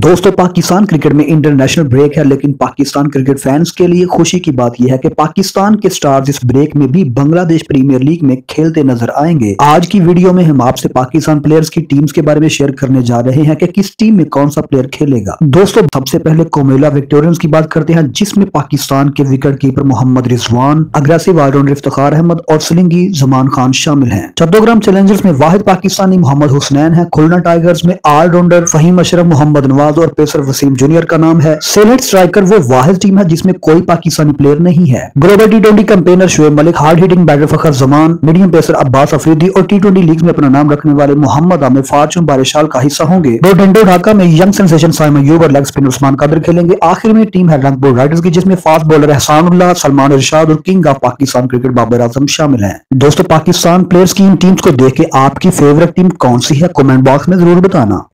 दोस्तों, पाकिस्तान क्रिकेट में international break है, लेकिन पाकिस्तान क्रिकेट फैंस के लिए खुशी की बात यह है कि पाकिस्तान के स्टार्स इस ब्रेक में भी बांग्लादेश प्रीमियर लीग में खेलते नजर आएंगे। आज की वीडियो में हम आपसे पाकिस्तान प्लेयर्स की टीम्स के बारे में शेयर करने जा रहे हैं कि किस टीम में कौन सा प्लेयर खेलेगा। दोस्तों, सबसे पहले कोमेला विक्टोरियंस की बात करते हैं, जिसमें पाकिस्तान के wicket keeper Mohammad Rizwan, aggressive allrounder Iftikhar Ahmed और स्लिंगी जमान खान शामिल हैं। चट्टोग्राम चैलेंजर्स में वाहिद पाकिस्तानी मोहम्मद हुसनैन है। खुलना टाइगर्स में ऑलराउंडर फहीम अशरफ, मोहम्मद नवाज और पेसर वसीम जूनियर का नाम है। सेलेक्ट स्ट्राइकर वो वाहिद टीम है जिसमें कोई पाकिस्तानी प्लेयर नहीं है। ग्लोबल टी20 campaigner Shoaib Malik, hard hitting batter Fakhar Zaman, medium pacer Abbas Afridi और टी20 लीग में अपना नाम रखने वाले मोहम्मद आमिर फॉर्चून बारिशाल का हिस्सा होंगे। रोटेंडो ढाका में यंग सेंसेशन साइम अयूब और लेग स्पिनर उस्मान कादिर खेलेंगे। आखिर में टीम है रंगपुर राइडर्स की, जिसमें फास्ट बॉलर एहसानुल्लाह, सलमान इरशाद और king of Pakistan cricket Babar Azam शामिल हैं। दोस्तों, पाकिस्तान प्लेयर्स की इन टीम्स को देख के आपकी फेवरेट टीम कौन सी है, कमेंट बॉक्स में जरूर बताना।